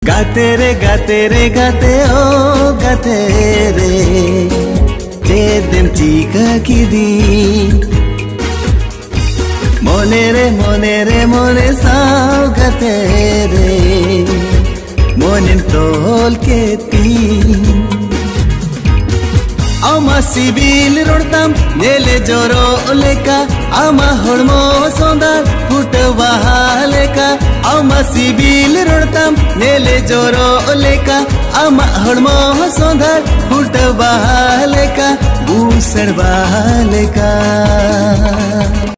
गाते रे गाते रे गाते ओ गाते रे चेदम चीका की दी मोने रे मोने रे मोने साव गाते रे मोने तोल के ती आमा सिबिल रोडताम नेले जोरो लेका आमा हड़मो सोंदार फुटवा लेका आमा सिबिल रोडताम नेले जोरो लेका आमा हड़मो सोंदार फुटवा लेका बूसड़वा लेका।